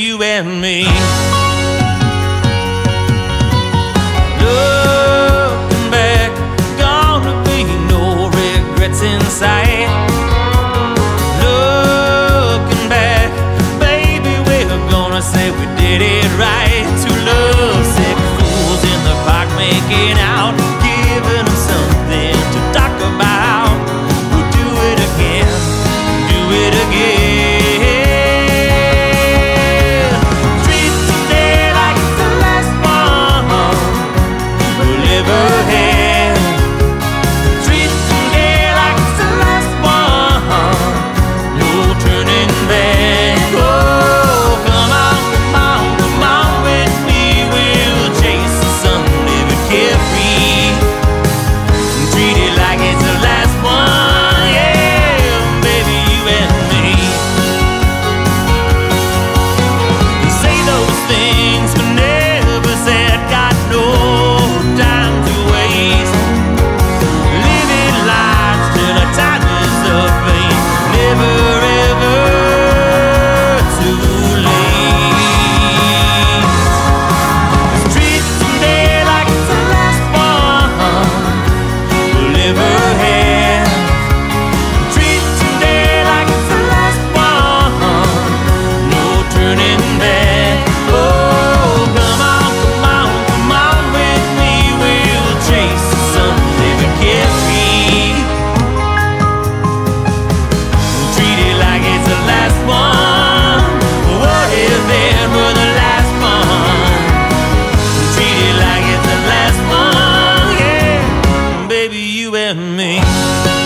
you and me. Looking back, gonna be no regrets in sight. Looking back, baby, we're gonna say we did it right. Two lovesick fools in the park making out, giving them something to talk about. We'll do it again, do it again. Treat today like it's the last one we'll ever have. Treat today like it's the last one, no turning back. Oh, come on, come on, come on with me. We'll chase the sun, live it carefree. Treat it like it's the last one, yeah, baby, you and me. You say those things we never said, got no time to waste. Living lives till our time is up, ain't never ever too late. Treat today like it's the last one we'll ever have. Treat today like it's the last one, no turning back. Oh, come on, come on, come on with me. We'll chase the sun, live it carefree. Treat it like it's the last one. What if it were the last one? Treat it like it's the last one, yeah, baby, you and me.